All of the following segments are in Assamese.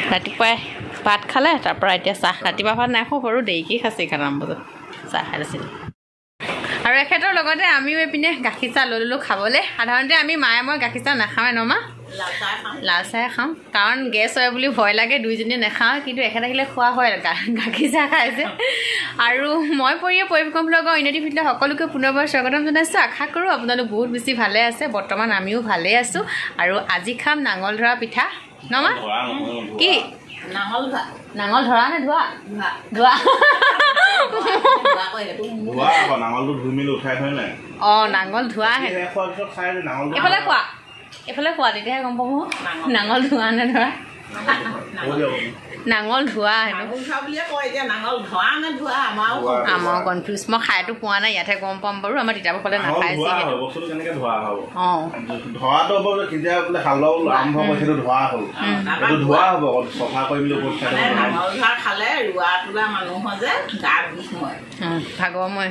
ৰাতিপুৱাই ভাত খালে তাৰপৰা এতিয়া চাহ ৰাতিপুৱা ভাত নাই খোৱা বাৰু দেৰিকৈ খাইছে 11 বজাত চাহ খাই আছিল আৰু এখেতৰ লগতে আমিও এইপিনে গাখীৰ চাহ লৈ ল'লোঁ খাবলৈ সাধাৰণতে আমি মায়ে মই গাখীৰ চাহ নাখাওঁৱে ন মা লাল চাহে খাওঁ কাৰণ গেছ হয় বুলি ভয় লাগে দুইজনীয়ে নাখাওঁ কিন্তু এখেত আহিলে খোৱা হয় গাখীৰ চাহ খাইছে আৰু মই পৰিৱেশন ব্লগৰ ইনতি ভিডিঅ' সকলোকে পুনৰবাৰ স্বাগতম জনাইছোঁ আশা কৰোঁ আপোনালোক বহুত বেছি ভালে আছে বৰ্তমান আমিও ভালে আছোঁ আৰু আজি খাম নাঙল ধৰা পিঠা ন মা কি নাঙল ধৰা নে ধোৱা ধোৱা নাঙলটো ধুই মেলি উঠাই থয় নাই নাঙল ধোৱা এইফালে কোৱা তেতিয়াহে গম পাব নাঙল ধোৱা নে ধৰা নাঙল ধোৱা আমাৰ কনফিউজ মই খাইতো পোৱা নাই ইয়াতহে গম পাম বাৰু আমাৰ তিতাবৰ ফালে নাখায় ভাগৰময়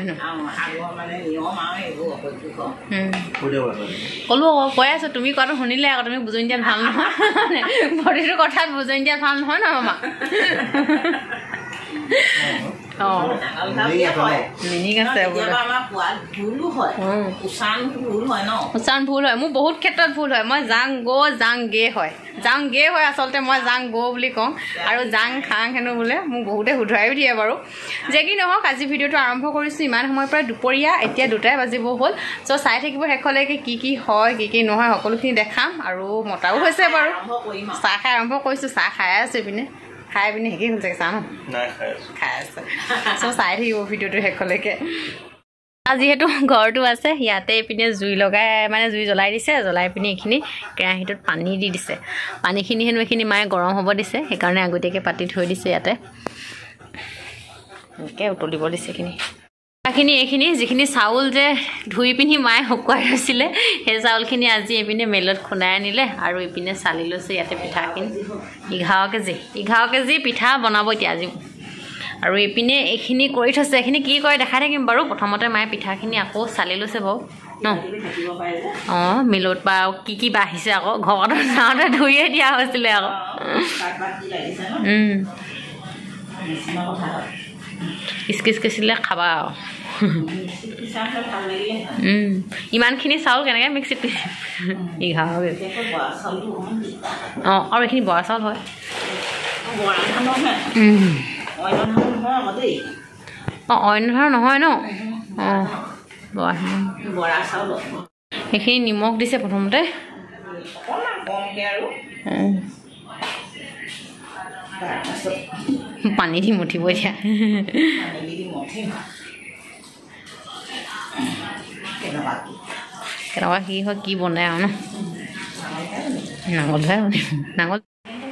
ক'লো আকৌ কৈ আছো তুমি কোৱাটো শুনিলে আকৌ তুমি বুজনি দিয়াত ভাল নহয় প্ৰতিটো কথাত বুজনি দিয়াত ভাল নহয় ন মামা উচ্চাৰণ ভুল হয় মোৰ বহুত ক্ষেত্ৰত ভুল হয় মই জাং গে হয় আচলতে মই জাং গ বুলি কওঁ আৰু জাং খাং হেনো বোলে মোক বহুতে শুধৰাইও দিয়ে বাৰু যে কি নহওক আজি ভিডিঅ'টো আৰম্ভ কৰিছোঁ ইমান সময়ৰ পৰা দুপৰীয়া এতিয়া 2টাই বাজিব হ'ল চ' চাই থাকিব শেষলৈকে কি হয় কি নহয় সকলোখিনি দেখাম আৰু মতাও হৈছে বাৰু চাহ খাই আৰম্ভ কৰিছোঁ চাহ খাই আছোঁ এইপিনে খাই পিনে শেষেই হ'ল চাগে চাহ ন খাই আছে চ' চাই থাকিব ভিডিঅ'টো শেষলৈকে যিহেতু ঘৰটো আছে ইয়াতে এইপিনে জুই লগাই মানে জুই জ্বলাই দিছে জ্বলাই পিনে এইখিনি কেৰাহীটোত পানী দি দিছে পানীখিনি হেনো এইখিনি মায়ে গৰম হ'ব দিছে সেইকাৰণে আগতীয়াকৈ পাতি থৈ দিছে ইয়াতে এনেকৈ উতলিব দিছে এইখিনি যিখিনি চাউল যে ধুই পিনি মায়ে শুকুৱাই থৈছিলে সেই চাউলখিনি আজি এইপিনে মেলত খুন্দাই আনিলে আৰু এইপিনে চালি লৈছে ইয়াতে পিঠাখিনি 11 কেজি পিঠা বনাব এতিয়া আজি আৰু এইপিনে এইখিনি কৰি থৈছে এইখিনি কি কৰে দেখাই থাকিম বাৰু প্ৰথমতে মায়ে পিঠাখিনি আকৌ চালি লৈছে বাৰু ন মিলত বা কি বাঢ়িছে আকৌ ঘৰত যাওঁতে ধুইয়ে দিয়া হৈছিলে আকৌ কিচকিচকিছিলে খাবা আৰু ইমানখিনি চাউল কেনেকৈ মিক্সিত পিছে 11 কেজি আৰু এইখিনি বৰা চাউল হয় অন্য ধৰণৰ নহয় ন সেইখিনি নিমখ দিছে প্ৰথমতে পানী দি মুঠিব এতিয়া কেনেকুৱা কি হয় কি বনাই আৰু ন নাঙল ধৰাই নাঙল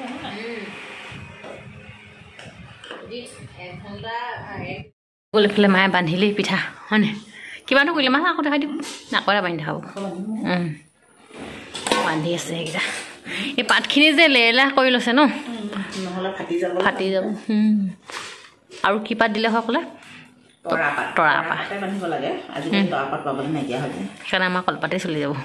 গ'লে মায়ে বান্ধিলেই পিঠা হয়নে কিমানটো কৰিলে মাছ আকৌ দেখাই দিব নাকৰে বান্ধি খাব বান্ধি আছে সেইকেইটা এই পাতখিনি যে লেৰেলা কৰি লৈছে ন ফাটি যাব আৰু কি পাত দিলে হয় ক'লে তৰা পাত সেইকাৰণে আমাৰ কলপাতে চলি যাব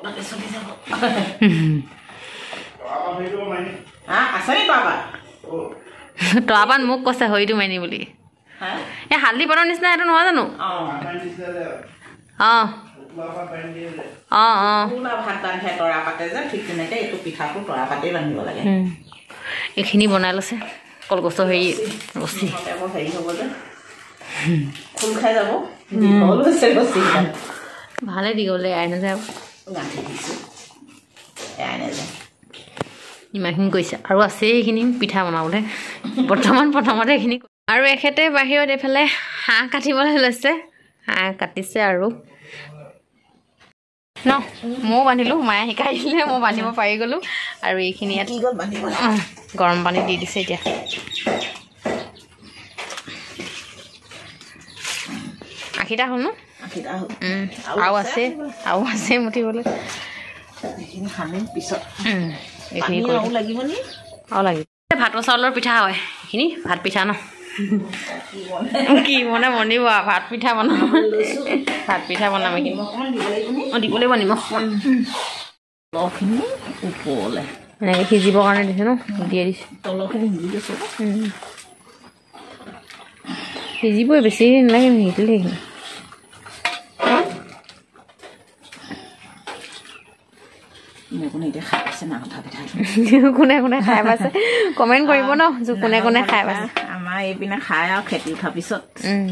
তৰা পাত মোক কৈছে হৰিটো মানি বুলি এই হালধি পাতৰ নিচিনা এইটো নহয় জানো এইখিনি বনাই লৈছে কলগছৰ হেৰি ৰছী ভালে দি গ'লে এৰাই নাযায় ইমানখিনি কৰিছে আৰু আছে এইখিনি পিঠা বনাবলৈ প্ৰথমতে এইখিনি আৰু এখেতে বাহিৰত এইফালে হাঁহ কাটিবলৈ লৈছে হাঁহ কাটিছে আৰু ন ময়ো বান্ধিলোঁ মায়ে শিকাই দিলে মই বান্ধিব পাৰি গ'লোঁ আৰু এইখিনি ইয়াত গৰম পানী দি দিছে এতিয়া আশীটা হ'ল ন আৰু আছে মুঠিবলৈ এইখিনি লাগিব ভাতৰ চাউলৰ পিঠা হয় এইখিনি ভাত পিঠা ন কি মনে বনিব ভাত পিঠা বনাম এইখিনি দিব লাগিব নিমখ ওপৰলৈ এনেকৈ সিজিবৰ কাৰণে দিছে ন দিয়ে দিছে তলৰখিনি সিজি গৈছে সিজিবই বেছি নালাগে সিজিলে সেইখিনি কোনে এতিয়া খাই পাইছে না কথা পিঠা কোনে কোনে খাই পাইছে কমেণ্ট কৰিব ন কোনে কোনে খাই পাইছে আমাৰ এইপিনে খাই আৰু খেতি উঠাৰ পিছত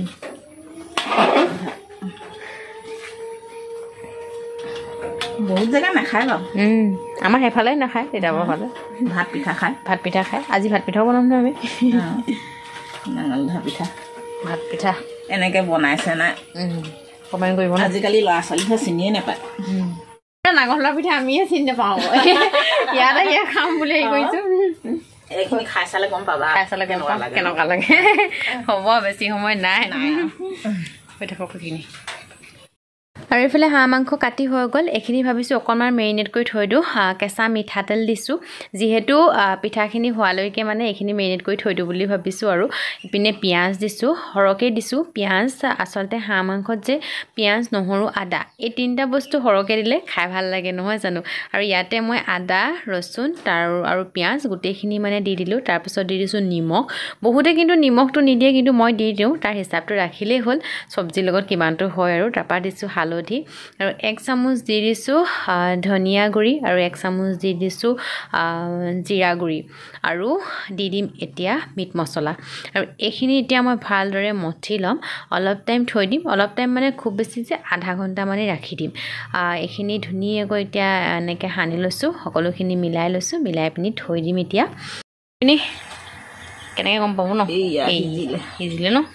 বহুত জেগা নাখায় বাৰু আমাৰ সেইফালে নাখায় দেউতাবৰ ফালে ভাত পিঠা খায় আজি ভাত পিঠাও বনাম ন আমি নাঙল ধৰা পিঠা ভাত পিঠা এনেকৈ বনাইছে নাই কমেণ্ট কৰিব ন আজিকালি ল'ৰা ছোৱালীহে চিনিয়ে নাপায় নাঙল ধৰা পিঠা আমিয়ে চিনি নাপাওঁ ইয়াত আহি খাম বুলি হেৰি কৰিছোঁ এইখিনি খাই চালে গম পাবা কেনেকুৱা লাগে হ'ব বেছি সময় নাই হৈ থাকক সেইখিনি আৰু এইফালে হাঁহ মাংস কাটি হৈ গ'ল এইখিনি ভাবিছোঁ অকণমান মেৰিনেট কৰি থৈ দিওঁ কেঁচা মিঠাতেল দিছোঁ যিহেতু পিঠাখিনি হোৱালৈকে মানে এইখিনি মেৰিনেট কৰি থৈ দিওঁ বুলি ভাবিছোঁ আৰু ইপিনে পিঁয়াজ দিছোঁ সৰহকৈ দিছোঁ পিঁয়াজ আচলতে হাঁহ মাংসত যে পিঁয়াজ নহৰু আদা এই তিনিটা বস্তু সৰহকৈ দিলে খাই ভাল লাগে নহয় জানো আৰু ইয়াতে মই আদা ৰচুন আৰু পিঁয়াজ গোটেইখিনি মানে দি দিলোঁ তাৰপিছত দি দিছোঁ নিমখ বহুতে কিন্তু নিমখটো নিদিয়ে কিন্তু মই দি দিওঁ তাৰ হিচাপটো ৰাখিলেই হ'ল চব্জিৰ লগত কিমানটো হয় আৰু তাৰপৰা দিছোঁ হালধি আৰু 1 চামুচ দি দিছোঁ ধনিয়া গুড়ি আৰু 1 চামুচ দি দিছোঁ জিৰা গুড়ি আৰু দি দিম এতিয়া মিট মছলা আৰু এইখিনি এতিয়া মই ভালদৰে মঠি ল'ম অলপ টাইম থৈ দিম অলপ টাইম মানে খুব বেছি যে আধা ঘণ্টা মানে ৰাখি দিম এইখিনি ধুনীয়াকৈ এতিয়া এনেকৈ সানি লৈছোঁ সকলোখিনি মিলাই লৈছোঁ মিলাই পিনি থৈ দিম এতিয়া আপুনি কেনেকৈ গম পাব ন সিজিলে ন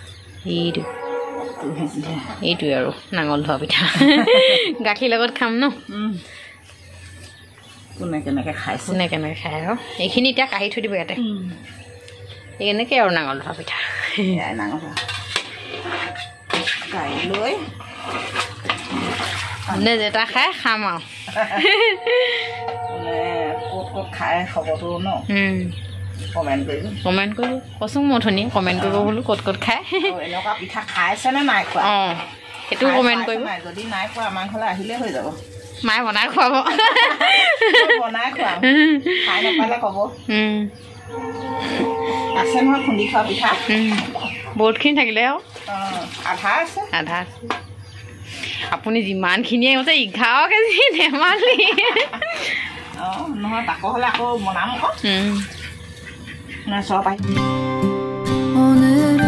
এইটোৱে আৰু নাঙল ধোৱা পিঠা গাখীৰ লগত খাম ন কোনে কেনেকৈ খাইছে কেনেকৈ খায় আৰু এইখিনি এতিয়া কাঢ়ি থৈ দিব ইয়াতে এনেকৈ আৰু নাঙল ধোৱা পিঠা নাঙল কাঢ়ি লৈ যেটা খাই খাম আৰু ক'ত খাই খবৰটো ন কমেণ্ট কৰিব কচোন মই ধুনীয়া কমেণ্ট কৰিব বোলো ক'ত খায় এনেকুৱা পিঠা খাইছেনে নাই খোৱা অঁ সেইটো কমেণ্ট কৰিব যদি নাই খোৱা আমাৰ ঘৰলৈ আহিলে হৈ যাব মায়ে বনাই খুৱাব বনাই খুৱাম খাই নাপালে ক'ব আছে নহয় খুন্দি খোৱা পিঠা বহুতখিনি থাকিলে আৰু আধা আছে আপুনি যিমানখিনিয়ে কৈছে 11 কেজি ধেমালি অঁ নহয় তাকো হ'লে আকৌ বনাম আকৌ চব আহি 오늘은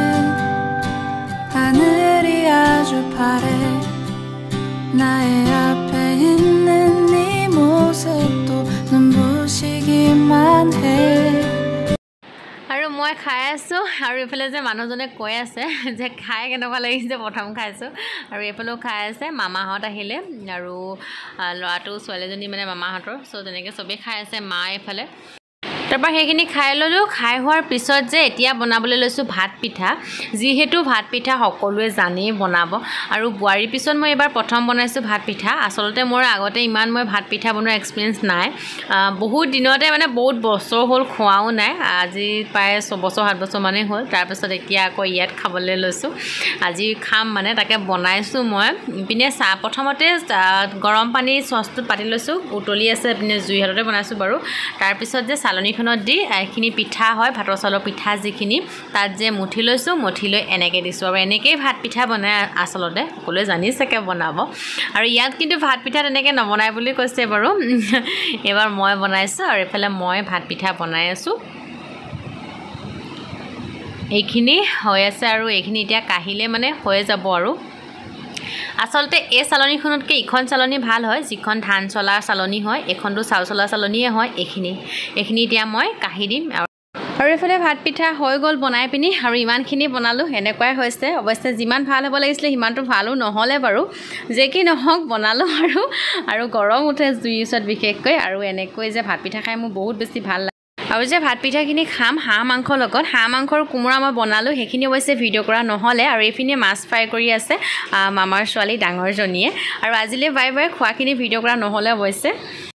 하늘이 아주 파래 나의 앞에 있는 네 모습도 눈부시기만 해 আৰু মই খাই আছোঁ আৰু এইফালে যে মানুহজনে কৈ আছে যে খাই কেনেকুৱা লাগিছে প্ৰথম খাইছোঁ আৰু এইফালেও খাই আছে মামাহঁত আহিলে আৰু ল'ৰাটো ছোৱালীজনী মানে মামাহঁতৰ চ' তেনেকৈ চবেই খাই আছে মা এইফালে তাৰপৰা সেইখিনি খাই ল'লোঁ খাই হোৱাৰ পিছত যে এতিয়া বনাবলৈ লৈছোঁ ভাত পিঠা যিহেতু ভাত পিঠা সকলোৱে জানেই বনাব আৰু বোৱাৰীৰ পিছত মই এইবাৰ প্ৰথম বনাইছোঁ ভাত পিঠা আচলতে মোৰ আগতে ইমান মই ভাত পিঠা বনোৱা এক্সপিৰিয়েঞ্চ নাই বহুত দিনতে মানে বহুত বছৰ হ'ল খোৱাও নাই আজি প্ৰায় 6 বছৰ 7 বছৰ মানেই হ'ল তাৰপিছত এতিয়া আকৌ ইয়াত খাবলৈ লৈছোঁ আজি খাম মানে তাকে বনাইছোঁ মই ইপিনে প্ৰথমতে গৰম পানী চচটোত পাতি লৈছোঁ উতলি আছে ইপিনে জুই হাততে বনাইছোঁ বাৰু তাৰপিছত যে চালনীখনত দি এইখিনি পিঠা হয় ভাতৰ চাউলৰ পিঠা যিখিনি তাত যে মুঠি লৈছোঁ মুঠি লৈ এনেকৈ দিছোঁ আৰু এনেকৈয়ে ভাত পিঠা বনাই আচলতে সকলোৱে জানি চাগে বনাব আৰু ইয়াত কিন্তু ভাত পিঠা তেনেকৈ নবনাই বুলি কৈছে বাৰু এইবাৰ মই বনাইছোঁ আৰু এইফালে মই ভাত পিঠা বনাই আছোঁ এইখিনি হৈ আছে আৰু এইখিনি এতিয়া কাঢ়িলে মানে হৈ যাব আৰু আচলতে এই চালনীখনতকৈ ইখন চালনী ভাল হয় যিখন ধান চলাৰ চালনী হয় এইখনটো চাউল চলা চালনীয়ে হয় এইখিনি এতিয়া মই কাঢ়ি দিম আৰু এইফালে ভাত পিঠা হৈ গ'ল বনাই পিনি আৰু ইমানখিনি বনালোঁ এনেকুৱাই হৈছে অৱশ্যে যিমান ভাল হ'ব লাগিছিলে সিমানটো ভালো নহ'লে বাৰু যে কি নহওক বনালোঁ আৰু গৰম উঠে জুইৰ ওচৰত বিশেষকৈ আৰু এনেকৈ যে ভাত পিঠা খাই মোৰ বহুত বেছি ভাল লাগে আৰু যে ভাত পিঠাখিনি খাম হাঁহ মাংসৰ লগত হাঁহ মাংসৰ কোমোৰা মই বনালোঁ সেইখিনি অৱশ্যে ভিডিঅ' কৰা নহ'লে আৰু এইপিনে মাছ ফ্ৰাই কৰি আছে মামাৰ ছোৱালী ডাঙৰজনীয়ে আৰু আজিলৈ বাই বাই খোৱাখিনি ভিডিঅ' কৰা নহ'লে অৱশ্যে